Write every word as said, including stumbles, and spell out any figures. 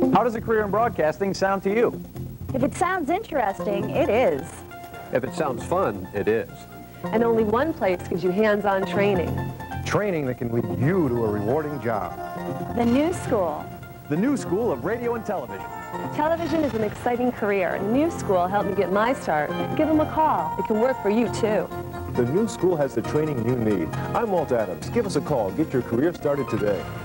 How does a career in broadcasting sound to you? If it sounds interesting, it is. If it sounds fun, it is. And only one place gives you hands-on training. Training that can lead you to a rewarding job. The New School. The New School of Radio and Television. Television is an exciting career. New School helped me get my start. Give them a call. It can work for you, too. The New School has the training you need. I'm Walt Adams. Give us a call. Get your career started today.